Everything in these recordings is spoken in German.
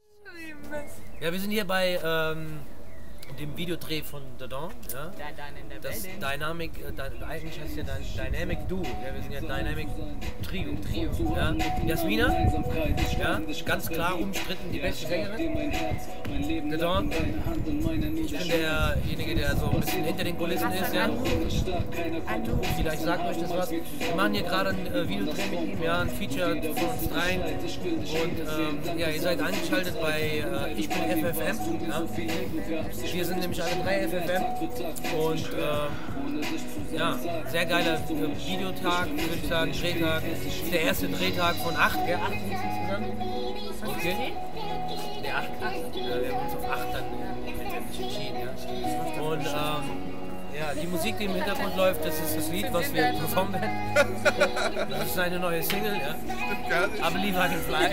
Ja, wir sind hier bei dem Videodreh von The Dawn, ja. Das Dynamic, eigentlich heißt ja Dynamic Duo, ja, wir sind ja Dynamic Trio. Ja. Jasmina, ja, ganz klar umstritten die beste Sängerin. The Dawn, ich bin derjenige, der so ein bisschen hinter den Kulissen ist, ja. Vielleicht sagt euch das was. Wir machen hier gerade ein Videodreh mit ihm, ja, ein Feature von uns dreien. Und ja, ihr seid eingeschaltet bei Ich bin FFM, ja. Wir sind nämlich alle drei FFM und ja, sehr geiler Videotag, würde ich sagen, Drehtag. Das ist der erste Drehtag von 8, gell? 8 sind es insgesamt? Okay. Der 8. Wir haben uns auf 8 dann letztendlich entschieden, ja. Und ja, die Musik, die im Hintergrund läuft, das ist das Lied, was wir performen werden. Das ist eine neue Single, ja. I Believe I Can Fly.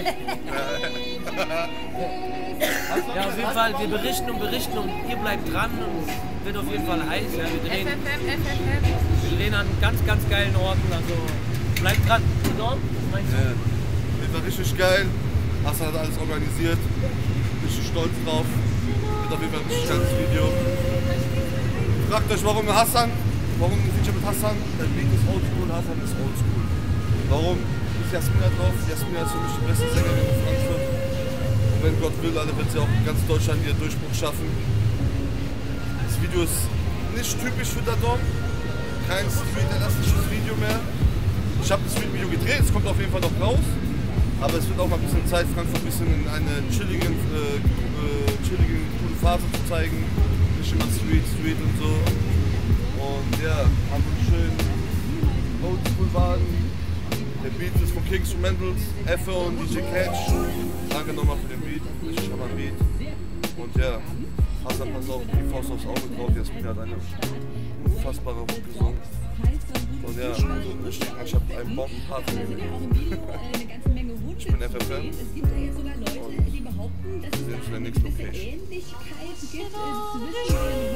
Ja, auf jeden Fall, wir berichten und ihr bleibt dran und es wird auf jeden Fall heiß. Ja, wir drehen an ganz geilen Orten, also bleibt dran. Und dort, was meinst du? Wird war richtig geil. Hassan hat alles organisiert. Richtig stolz drauf. Wird auf jeden Fall ein richtig geiles Video. Fragt euch, warum Hassan? Warum ein Feature mit Hassan? Der Beat ist oldschool, Hassan ist oldschool. Warum ist Jasmina drauf? Jasmina ist für mich die beste Sängerin in Frankfurt. Und wenn Gott will, alle wird sie auch in ganz Deutschland ihren Durchbruch schaffen. Das Video ist nicht typisch für Dadon. Kein street-elastisches Video mehr. Ich habe das Video gedreht, es kommt auf jeden Fall noch raus. Aber es wird auch mal ein bisschen Zeit, Frankfurt ein bisschen in eine chillige, coole Phase zu zeigen. Nicht immer Street und so. Und ja, haben wir einen schönen Oldschool-Wagen. Der Beat ist von King Instrumentals, Effe und DJ Catch. Danke nochmal für den Beat, richtig hammer Beat. Und ja, Hassan passt auch die Faust aufs Auge drauf. Jasmina hat eine unfassbare Hook gesungen. Und ja, ich habe einen Bombenpart. Ich bin FFM und wir sehen uns in der nächsten Location.